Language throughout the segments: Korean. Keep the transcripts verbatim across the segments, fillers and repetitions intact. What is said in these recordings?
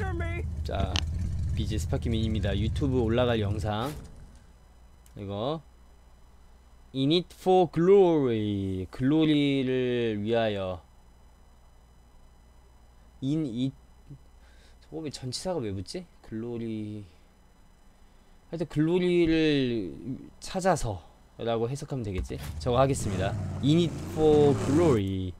자, 비지 스파키민입니다. 유튜브 올라갈 영상 이거 In it for glory, 글로리를 위하여. In it, 저거 왜 전치사가 왜 붙지? 글로리, 하여튼 글로리를 찾아서 라고 해석하면 되겠지? 저거 하겠습니다. In it for glory.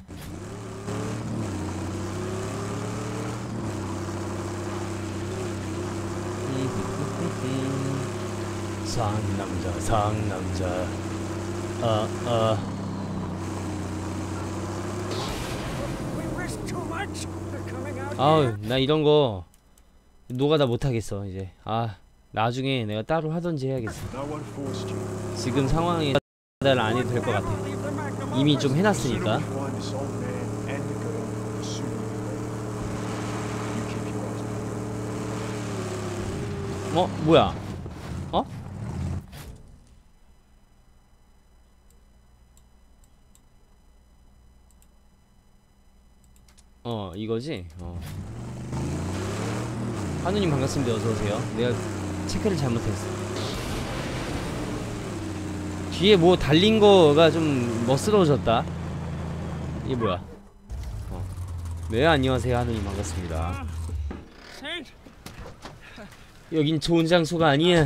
상남자 상남자 어 어 아우 나 이런거 노가다 못하겠어 이제. 아 나중에 내가 따로 하던지 해야겠어. 지금 상황에 노가다를 안 해도 될 것 같아. 이미 좀 해놨으니까. 어? 뭐야? 어? 어 이거지? 어. 하누님 반갑습니다. 어서오세요. 내가 체크를 잘못했어. 뒤에 뭐 달린거가 좀 멋스러워졌다. 이게 뭐야? 어. 네 안녕하세요. 하누님 반갑습니다. 여긴 좋은 장소가 아니야.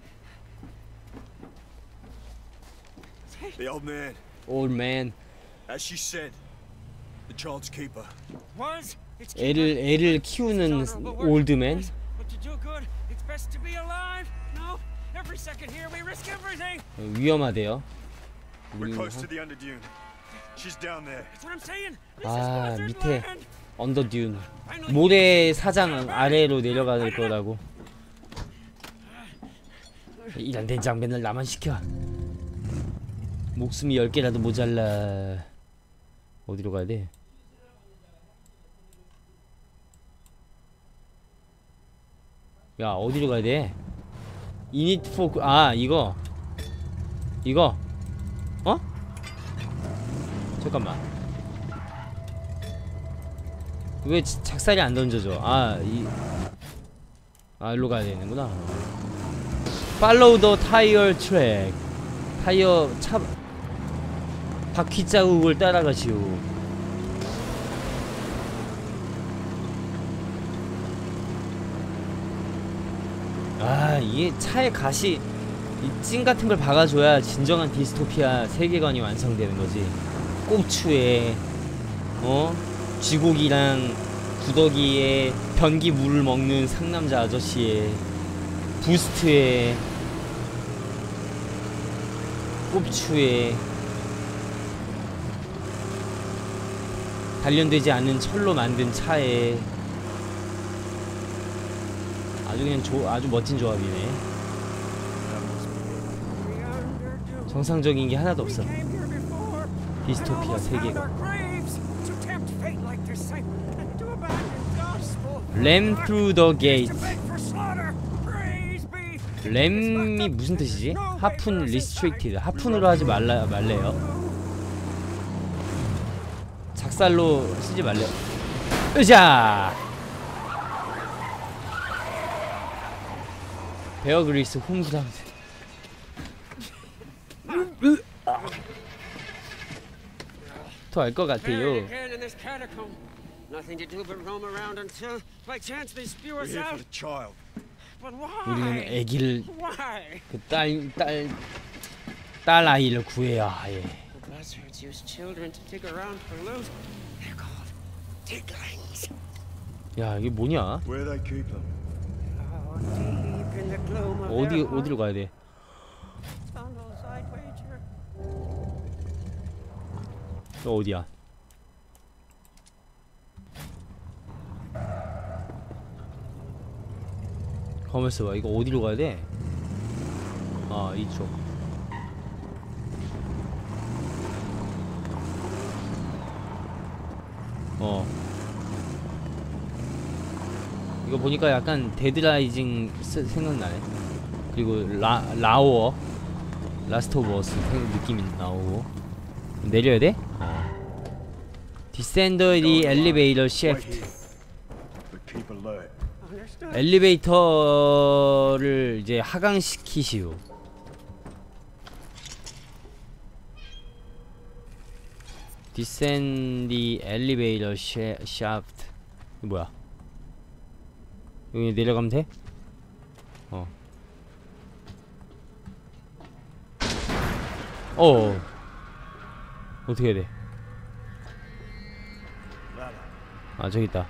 The old man. Old man. As she said, the child's keeper. 애를 애를 키우는 올드맨. 위험하대요. We're close to the underdune. She's down there. 아 밑에 언더듄 모래 사장 아래로 내려갈 거라고. 일 안 된 장면을 나만 시켜. 목숨이 열 개라도 모자라. 어디로 가야 돼? 야 어디로 가야 돼? In it for 아 이거 이거 어? 잠깐만 왜 작살이 안 던져져? 아 이 아 일로 가야 되는구나. Follow the tire track. 타이어 차 바퀴 자국을 따라가시오. 아 이게 차에 가시 이 찐 같은 걸 박아줘야 진정한 디스토피아 세계관이 완성되는 거지. 꼽추에 어 쥐고기랑 구더기에 변기 물을 먹는 상남자 아저씨에 부스트에 꼽추에 단련되지 않은 철로 만든 차에 아주 그냥 조, 아주 멋진 조합이네. 정상적인 게 하나도 없어. 디스토피아 세계관. Ram through the gate. 램이 무슨 뜻이지? 하푼 리스트릭티드. 하푼으로 하지 말라 말래요. 작살로 쓰지 말래요. 으자. 베어 그릴스 홈그라운드. 더 알 것 같아요. 우리는 애기를 그 딸 딸 딸 아이를 구해야 해. 야 이게 뭐냐? 어디 어디로 가야 돼? 너 어디야? 가만있어 봐. 이거 어디로 가야 돼? 아 이쪽. 어 이거 보니까 약간 데드라이징 생각나네. 그리고 라, 라오어 라스트 오브 어스 느낌이 나오고. 내려야 돼? 어. 디센더 디 엘리베이터 시프트. Keep alert. 엘리베이터를 이제 하강시키시오. Descend the elevator shaft. 이거 뭐야? 여기 내려가면 돼? 어. 어. 어떻게 해야 돼? 아, 저기 있다.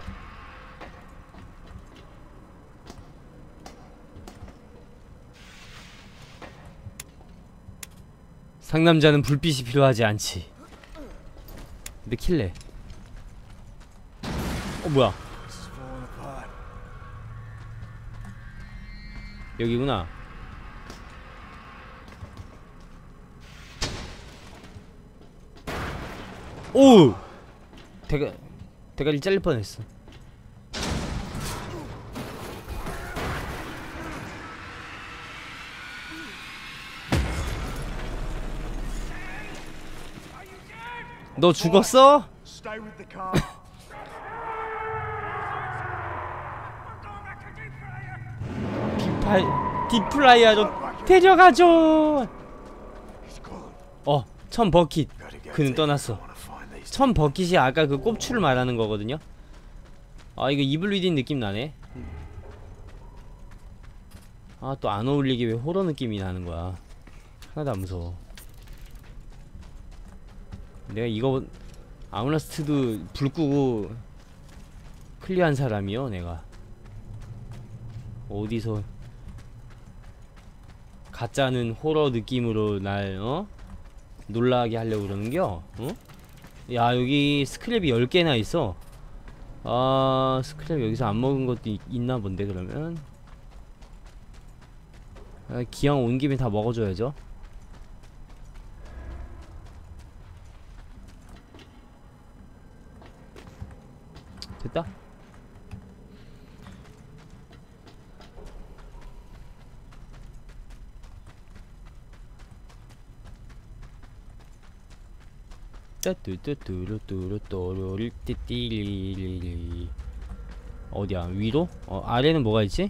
상남자는 불빛이 필요하지 않지. 근데 킬래. 어, 뭐야? 여기구나. 오! 대가 대가리 잘릴 뻔했어. 너 죽었어? Stay with the car. 디파이 디플라이어로 데려가줘. He's gone. 어, 천 버킷. Gotta go 그는 there. 떠났어. I wanna find these. 천 버킷이 아까 그 꼽추를 말하는 거거든요. 아, 이거 이블 리딘 느낌 나네. 아, 또 안 어울리게 왜 호러 느낌이 나는 거야. 하나도 안 무서워. 내가 이거 아우라스트도 불 끄고 클리어한 사람이요, 내가. 어디서 가짜는 호러 느낌으로 날 어? 놀라게 하려고 그러는겨? 어? 야, 여기 스크랩이 열 개나 있어. 아, 스크랩 여기서 안 먹은 것도 있, 있나 본데, 그러면. 아, 기왕 온 김에 다 먹어줘야죠. 됐다. 따뚜뚜뚜루뚜루뚜루리띠띠리리리. 어디야? 위로? 어, 아래는 뭐가 있지?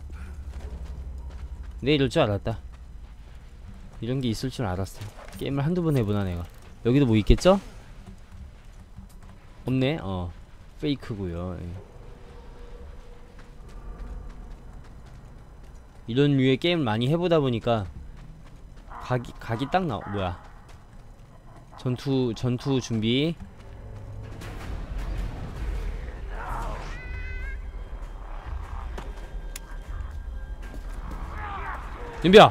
내 이럴 줄 알았다. 이런 게 있을 줄 알았어. 게임을 한두 번 해보나 내가. 여기도 뭐 있겠죠? 없네. 어, 페이크고요. 예. 이런 류의 게임을 많이 해보다 보니까 각이 각이 딱 나와. 뭐야? 전투 전투 준비. 준비야.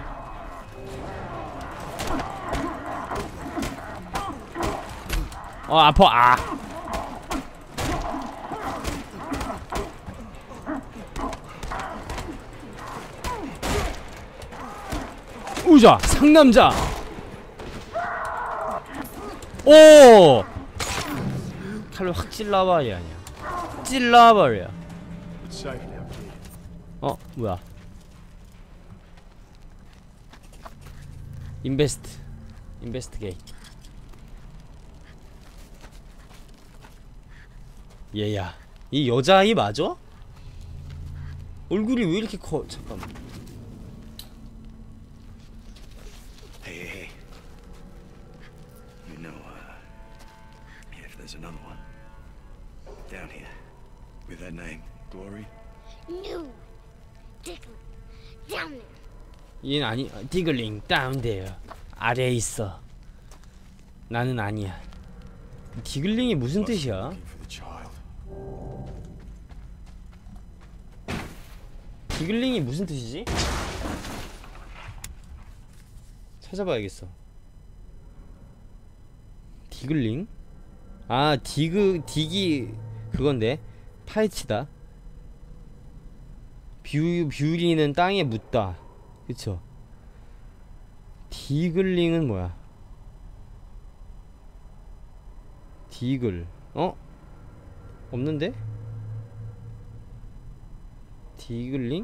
어, 아파. 아. 우자, 상남자. 오! 칼로 확 찔러버려. 아니야. 찔러버려. It's safe now, kid. 어, 뭐야? 인베스트. 인베스트게이트. 얘야. 이 여자아이 맞아? 얼굴이 왜 이렇게 커? 잠깐만. Hey, hey, hey. You know, uh, if there's another one down here with that name, Glory. No, Dickon, down there. 얘는 아니. 디글링 다운 데요. 아래에 있어. 나는 아니야. 디글링이 무슨 뜻이야? Looking for the child. 디글링이 무슨 뜻이지? 찾아봐야겠어. 디글링? 아, 디그 디기 그건데 파헤치다. 뷰 뷰리는 땅에 묻다. 그쵸? 디글링은 뭐야? 디글. 어? 없는데? 디글링?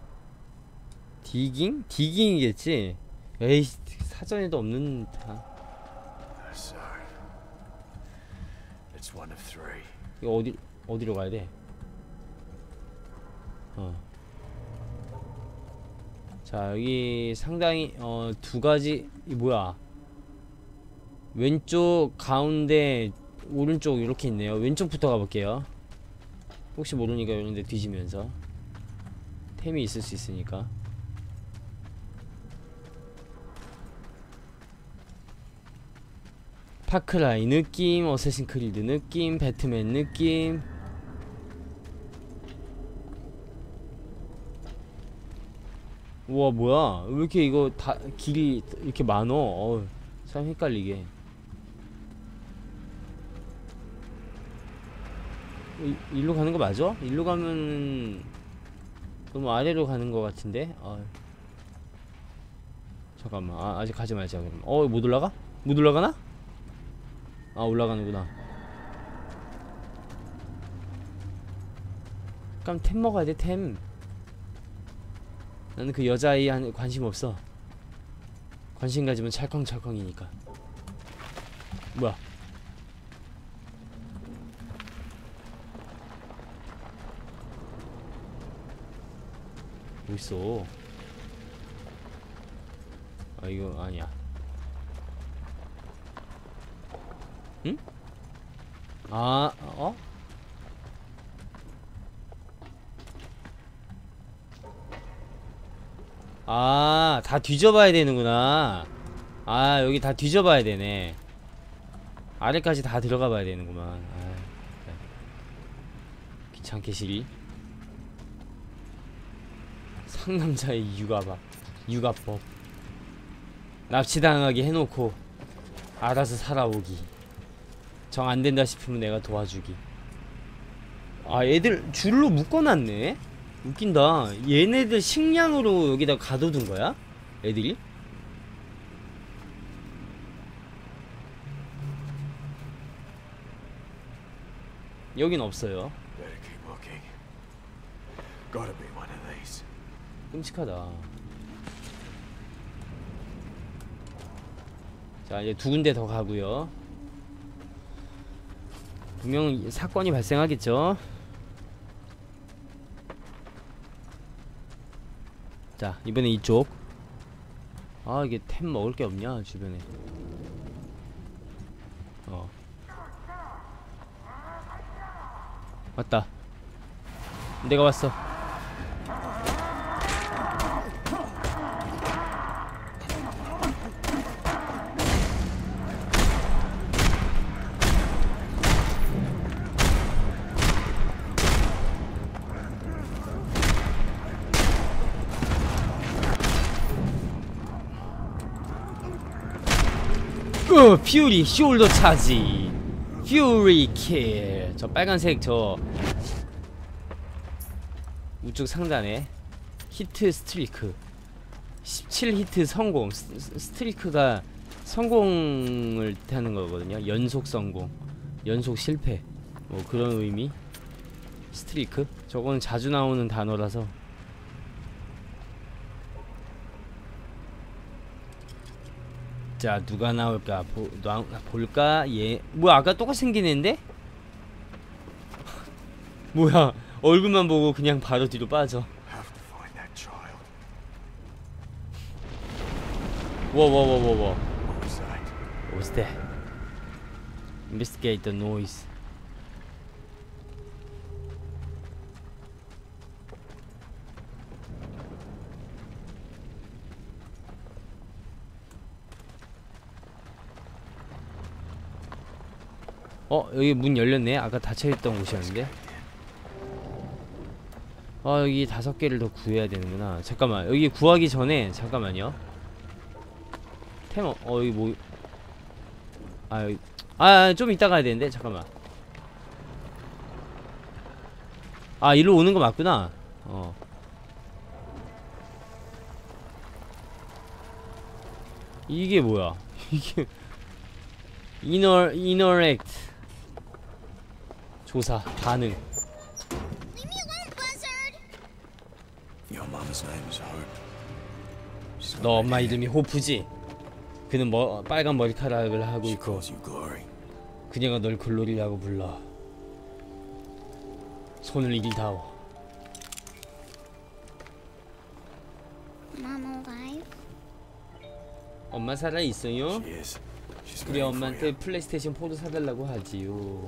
디깅? 디깅이겠지? 에이, 사전에도 없는. 아, So, it's one of three. 이거 어디 어디로 가야 돼? 어. 자, 여기 상당히 어 두가지. 이 뭐야, 왼쪽, 가운데, 오른쪽 이렇게 있네요. 왼쪽부터 가볼게요. 혹시 모르니까 이런데 뒤지면서 템이 있을 수 있으니까. 파크라이 느낌, 어쌔신 크리드 느낌, 배트맨 느낌. 우와, 뭐야, 왜 이렇게 이거 다 길이 이렇게 많어. 어우, 참 헷갈리게. 이, 일로 가는 거 맞아? 일로 가면 너무 아래로 가는 거 같은데? 어. 잠깐만, 아, 아직 가지 말자 그럼. 어, 못 올라가? 못 올라가나? 아, 올라가는구나. 그럼 템 먹어야 돼, 템. 나는 그 여자아이한테 관심 없어. 관심 가지면 찰컹찰컹이니까. 뭐야? 어딨어? 아, 이거 아니야. 응? 아, 어? 아, 다 뒤져봐야 되는구나. 아, 여기 다 뒤져봐야 되네. 아래까지 다 들어가봐야 되는구만. 아, 귀찮게 시리. 상남자의 육아밥, 육아법. 납치당하게 해놓고 알아서 살아오기. 정 안된다 싶으면 내가 도와주기. 아, 애들 줄로 묶어놨네? 웃긴다. 얘네들 식량으로 여기다 가둬둔 거야? 애들이? 여긴 없어요. Better keep looking. Gotta be one of these. 끔찍하다. 자, 이제 두 군데 더 가고요. 분명 사건이 발생하겠죠. 자, 이번에 이쪽. 아, 이게 템 먹을 게 없냐 주변에. 어, 왔다. 내가 왔어. 어, 퓨리 숄더 차지. 퓨리 킬. 저 빨간색 저 우측 상단에 히트 스트리크. 십칠 히트 성공. 스, 스트리크가 성공을 뜻하는 거거든요. 연속 성공, 연속 실패, 뭐 그런 의미. 스트리크? 저거는 자주 나오는 단어라서. 자, 누가 나올까 보, 나, 볼까? 얘 뭐야, 아까 똑같이 생긴 애인데? 뭐야, 얼굴만 보고 그냥 바로 뒤로 빠져. Have to find that child. 워워워워워. What was that? What was that? Investigate the noise. 어, 여기 문 열렸네. 아까 닫혀있던 곳이었는데. 아, 여기 다섯 개를 더 구해야 되는구나. 잠깐만, 여기 구하기 전에 잠깐만요. 템, 어, 어 여기 뭐. 아, 여기. 아, 좀 이따 가야 되는데. 잠깐만. 아, 이리로 오는 거 맞구나. 어. 이게 뭐야? 이게 이너 이너렉트 조사 반응. Leave me alone, Buzzard! Your mama's name is Hope. She's got 너 red 엄마 hair. 이름이 호프지? 그는 뭐 빨간 머리카락을 하고 She 있고 calls you Glory. 그녀가 널 글로리라고 불러. 손을 이리다오. Mom alive? 엄마 살아있어요? She is. She's 그래 waiting for 엄마한테 you. 플레이스테이션 포도 사달라고 하지요.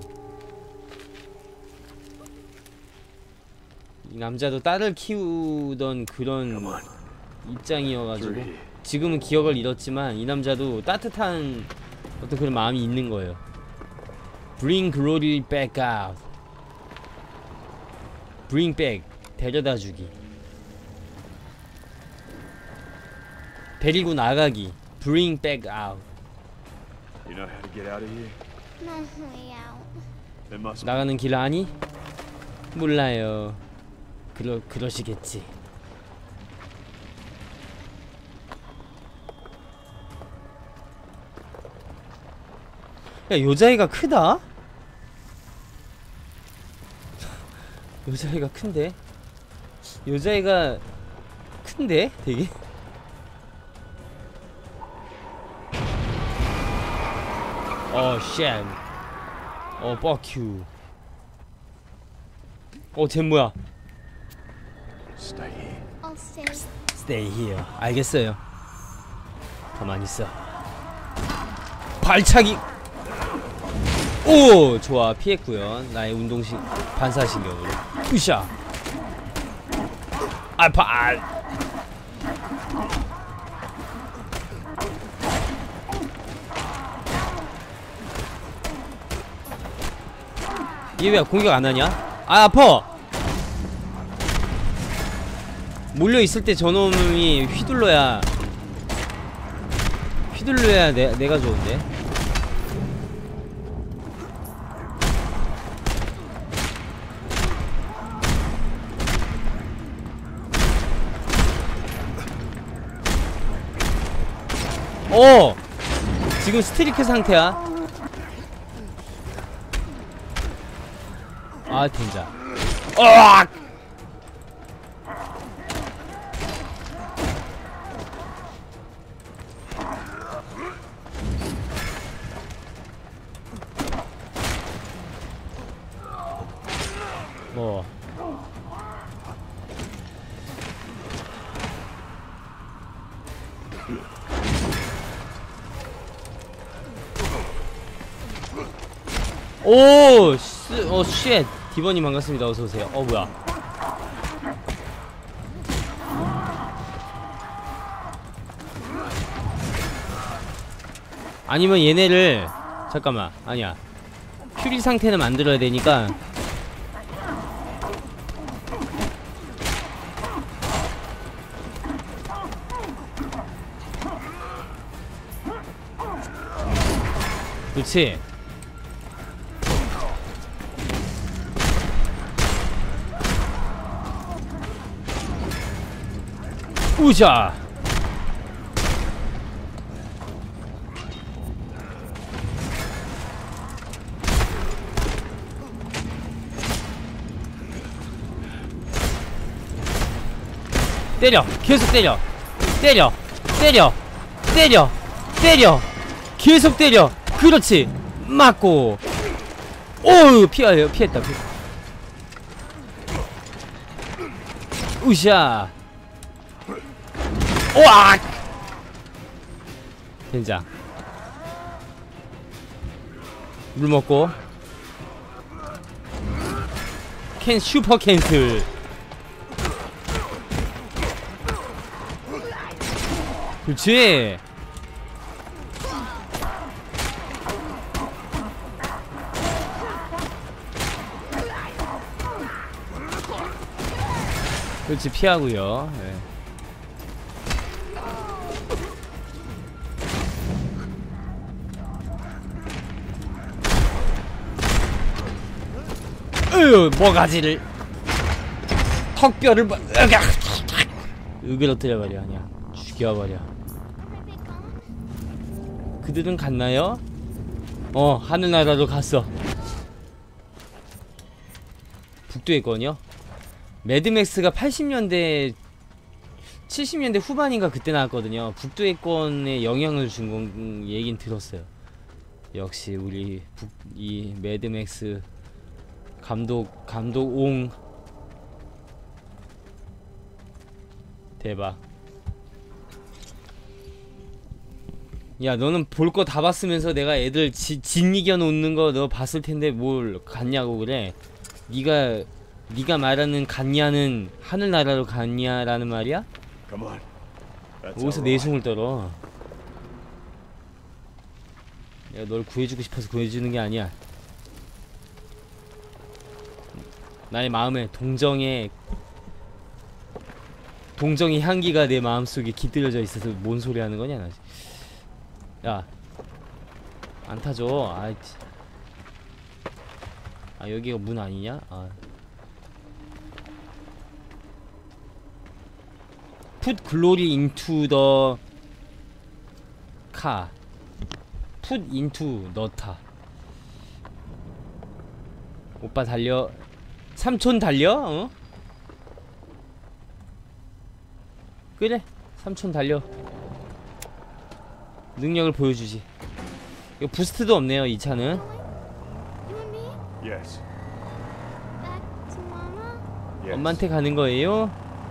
이 남자도 딸을 키우던 그런 Come on. 입장이어가지고 Three. 지금은 기억을 잃었지만 이 남자도 따뜻한 어떤 그런 마음이 있는 거예요. Bring glory back out. Bring back. 데려다주기. 데리고 나가기. Bring back out. You know how to get out of here? No way out. There must be. 나가는 길 아니? 몰라요. 그러, 그러시겠지. 야, 여자애가 크다? 여자애가 큰데? 여자애가 큰데? 되게? 어, 쉣. 어, fuck you. 어, 쟤 뭐야? Stay here. I'll stay. Stay here. 알겠어요. 가만히 있어. 발차기. 오, 좋아. 피했구요. 나의 운동식 반사신경으로. 으쌰. 알파. 얘 왜 공격 안 하냐? 아, 아파. 몰려 있을 때 저놈이 휘둘러야 휘둘러야 내, 내가 좋은데. 어! 지금 스트리크 상태야. 아, 된자. 으악! 뭐 오! 씨, 어, 쉣! 디버님 반갑습니다. 어서오세요. 어, 뭐야. 아니면 얘네를, 잠깐만. 아니야. 퓨리 상태는 만들어야 되니까. 그렇지. 우자. 때려. 계속 때려. 때려. 때려. 때려. 때려. 계속 때려. 그렇지. 맞고. 오우, 피하요. 피했다. 피. 우샤. 오악. 된장. 물 먹고. 캔 슈퍼 캔슬. 그렇지. 그렇지. 피하고요. 네. 으, 뭐가지를 턱뼈를 으가 으그러뜨려버려. 그냥 죽여버려. 그들은 갔나요? 어, 하늘나라로 갔어. 북두의 건이요? 매드맥스가 팔십 년대 칠십 년대 후반인가 그때 나왔거든요. 북두의 건에 영향을 준 건 얘긴 들었어요. 역시 우리 북, 이 매드맥스 감독 감독 옹 대박. 야 너는 볼 거 다 봤으면서 내가 애들 지, 진 이겨 놓는 거 너 봤을 텐데 뭘 갔냐고 그래. 네가 네가 말하는 갔냐는 하늘나라로 갔냐라는 말이야? Come on. That's 어디서 all right. 내숭을 떨어. 내가 널 구해주고 싶어서 구해주는 게 아니야. 나의 마음에 동정의 동정의 향기가 내 마음속에 깃들여져 있어서 뭔 소리 하는 거냐 나. 야 안 타줘. 아이 아 여기가 문 아니냐? 아 Put glory into the car. Put into 넣다. 오빠 달려. 삼촌 달려? 어? 그래 삼촌 달려. 능력을 보여주지. 이거 부스트도 없네요 이 차는. You and me? Yes. Back to Mama? Yes. 엄마한테 가는 거예요?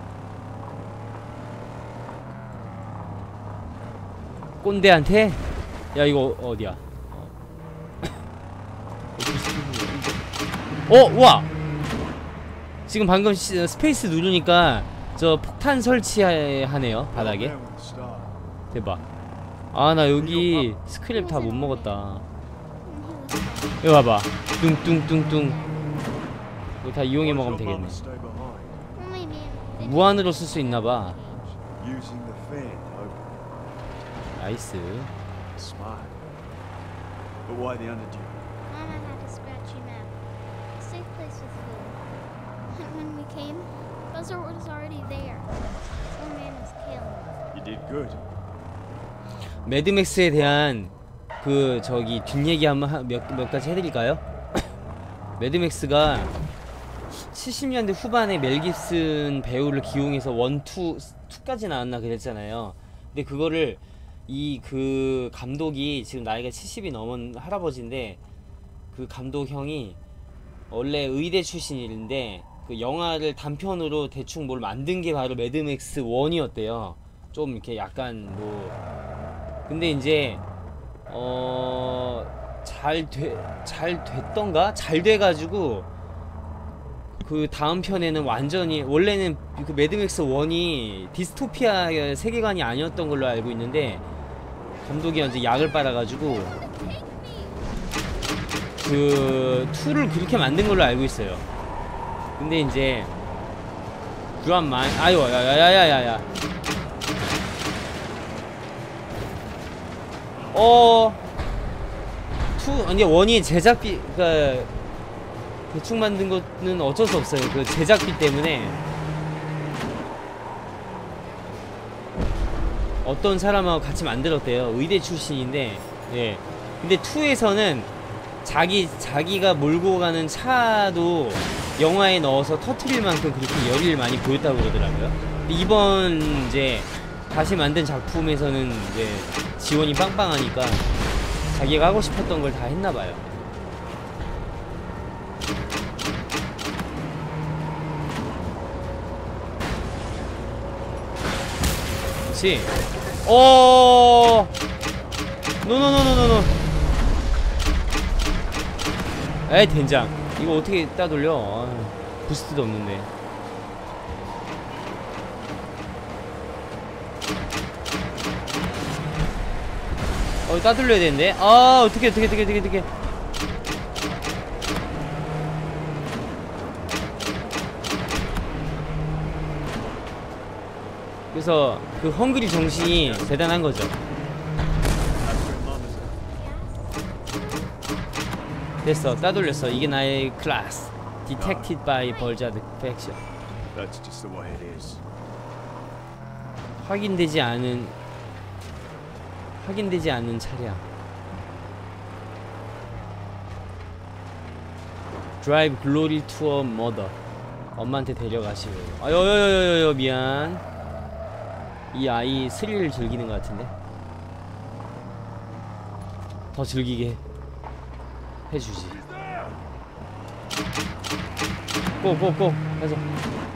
꼰대한테? 야 이거 어디야? 어! 와! 지금 방금 시, 스페이스 누르니까 저 폭탄 설치하네요 바닥에. Down with the star. 대박. 아 나 여기 스크랩 다 못 먹었다. And he was 이거 봐봐. 뚱뚱뚱뚱. 이거 다 이용해 먹으면 Why does your 되겠네. mama stay behind? well, maybe if they 무한으로 쓸 수 있나봐. Using the fan to open it. 나이스. Smart. But why the underdue? Mama had a scratchy map. Safe place with food. And when we came, Buzzer was already there. Poor man was killed. You did good. 매드맥스에 대한 그 저기 뒷얘기 한번 몇, 몇 가지 해드릴까요? 매드맥스가 칠십 년대 후반에 멜 깁슨 배우를 기용해서 원, 투, 투까지 나왔나 그랬잖아요. 근데 그거를 이 그 감독이 지금 나이가 칠십이 넘은 할아버지인데 그 감독 형이 원래 의대 출신인데 그 영화를 단편으로 대충 뭘 만든 게 바로 매드맥스 원이었대요. 좀 이렇게 약간 뭐 근데 이제 어 잘 돼 잘 됐던가 잘 돼가지고 그 다음 편에는 완전히 원래는 그 매드맥스 원이 디스토피아 세계관이 아니었던 걸로 알고 있는데 감독이 이제 약을 빨아가지고 그 투를 그렇게 만든 걸로 알고 있어요. 근데 이제 유한 마이 아유 야야야야야야 어 투 아니 원이 제작비 그니까 대충 만든 거는 어쩔 수 없어요. 그 제작비 때문에 어떤 사람하고 같이 만들었대요. 의대 출신인데 예. 근데 투에서는 자기 자기가 몰고 가는 차도 영화에 넣어서 터트릴 만큼 그렇게 열의를 많이 보였다고 그러더라고요. 근데 이번 이제 다시 만든 작품에서는 이제 지원이 빵빵하니까 자기가 하고 싶었던 걸 다 했나봐요. 그렇지. 어 노노노노노노 에이 된장 이거 어떻게 따돌려. 아, 부스트도 없는데. 어 따돌려야 되는데. 아 어떻게 어떻게 어떻게 어떻게 어떻게 그래서 그 헝그리 정신이 대단한 거죠. 됐어 따돌렸어. 이게 나의 클래스. Detected by Buzzard Faction. That's just the way it is. 확인되지 않은 확인되지 않는 차량. Drive Glory to a Mother. 엄마한테 데려가시오. 아여여여여여 미안. 이 아이 스릴을 즐기는 것 같은데. 더 즐기게 해주지. 고고고 가자.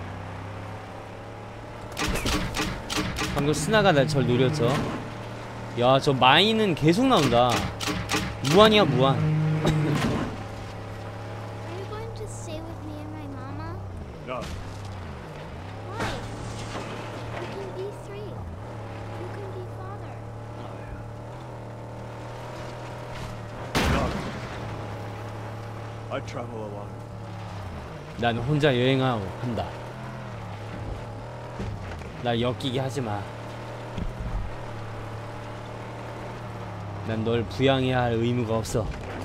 방금 스나가 날 절 노렸죠. 야, 저 마인은 계속 나온다. 무한이야, 무한. Are you going to stay with me and my mama? No. Why? We can be three. You can be father. No. I travel alone. 난 혼자 여행하고 한다. 나 엮이게 하지마. 난 널 부양해야 할 의무가 없어.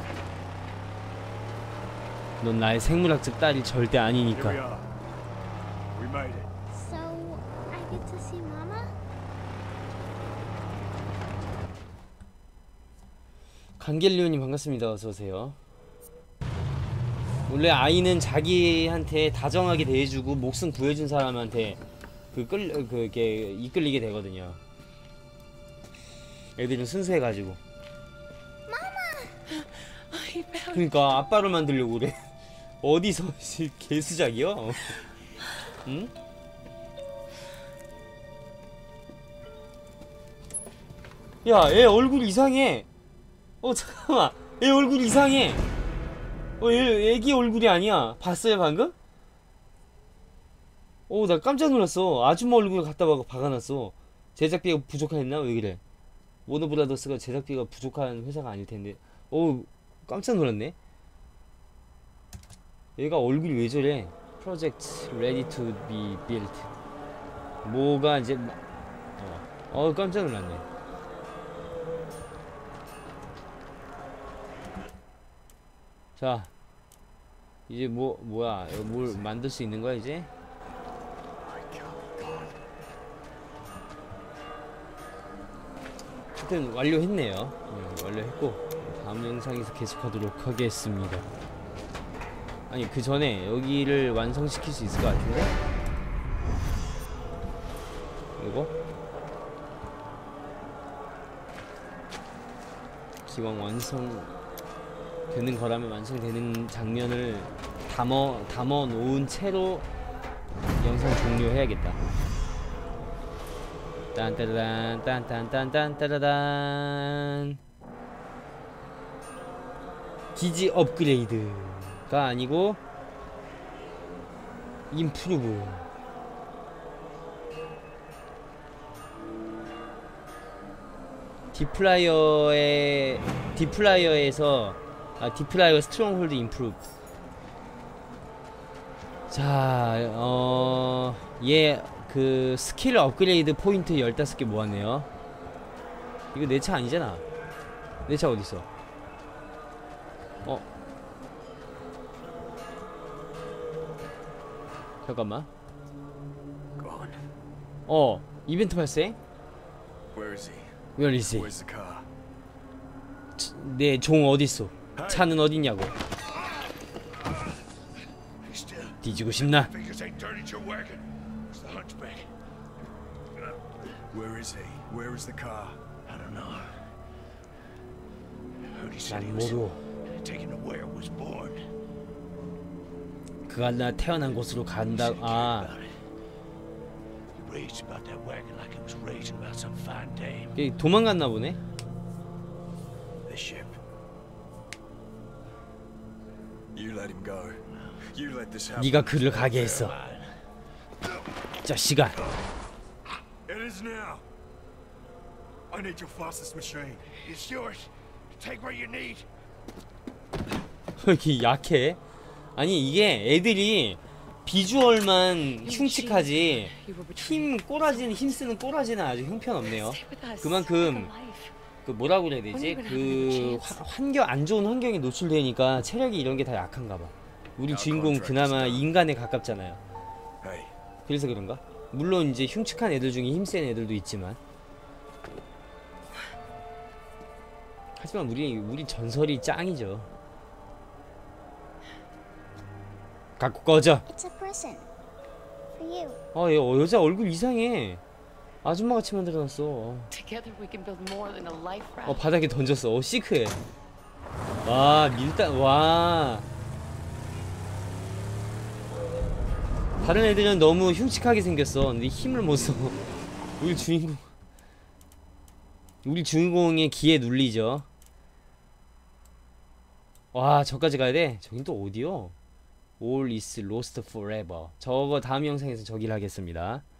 넌 나의 생물학적 딸이 절대 Here we 아니니까. are. We made it. So, I get to see mama? 강겔리오님 반갑습니다. 어서오세요. 원래 아이는 자기한테 다정하게 대해주고 목숨 구해준 사람한테 그 끌, 그, 이렇게 이끌리게 되거든요. 애들은 순수해가지고. 그러니까 아빠를 만들려고 그래. 어디서 개수작이요? 응? 야, 애 얼굴 이상해. 어, 잠깐만. 애 얼굴 이상해. 어, 얘 애기 얼굴이 아니야. 봤어요 방금? 오, 나 깜짝 놀랐어. 아줌마 얼굴 갖다 박, 박아놨어. 제작비가 부족했나? 왜 그래? 워너브라더스가 제작비가 부족한 회사가 아닐 텐데. 오, 깜짝 놀랐네. 얘가 얼굴이 왜 저래? Project ready to be built. 뭐가 이제 어, 어 깜짝 놀랐네. 자, 이제 뭐 뭐야? 이거 뭘 만들 수 있는 거야 이제? 하여튼 완료했네요. 네, 완료했고 다음 영상에서 계속하도록 하겠습니다. 아니 그 전에 여기를 완성시킬 수 있을 것 같은데? 이거? 기왕 완성되는 거라면 완성되는 장면을 담어, 담아 놓은 채로 영상 종료해야겠다. 딴따라단 딴딴딴딴 따라단. 기지 업그레이드가 아니고 임프루브. 디플라이어의 디플라이어에서 아 디플라이어 스트롱홀드 임프루브. 자, 어, 얘 그 스킬 업그레이드 포인트 열다섯 개 모았네요. 이거 내 차 아니잖아. 내 차 어딨어? 어? 잠깐만. Gone. 어, 이벤트 발생? Where is he? Where is he? Where's the car? 내 종 어딨어? 차는 어딨냐고. He's still. 뒤지고 싶나? Fingers ain't dirty to your wagon. Where's the hunchback? Where is he? Where is the car? I don't know. I heard he said he 난 was 모르. taken to where it was born. 그가 나 태어난 곳으로 간다. 아, He raged about that wagon like it was raging about some fine dame. 얘 도망갔나 보네. The ship. You let him go. You let this happen. 네가 그를 가게 했어. 자식아. It is now. I need your fastest machine. It's yours. Take what you need. 이렇게 약해? 아니 이게 애들이 비주얼만 흉측하지 힘 꼬라지는 힘쓰는 꼬라지는 아주 형편없네요. 그만큼 그 뭐라고 그래야 되지? 그 화, 환경 안 좋은 환경에 노출되니까 체력이 이런 게 다 약한가 봐. 우리 주인공 그나마 인간에 가깝잖아요. Hey, 그래서 그런가? 물론 이제 흉측한 애들 중에 힘센 애들도 있지만 하지만 우리 우리 전설이 짱이죠. 갖고 꺼져. It's a present for you. 아, 얘 어, 여자 얼굴 이상해. 아줌마 같이 만들어놨어. Together we can build more than a life raft. 어, 바닥에 던졌어. 어, 시크해. 와, 밀당, 와. 다른 애들은 너무 흉측하게 생겼어. 근데 힘을 못 써. 우리 주인공. 우리 주인공의 기에 눌리죠. 와, 저까지 가야 돼? 저긴 또 어디요? All is lost forever. 저거 다음 영상에서 저기를 하겠습니다.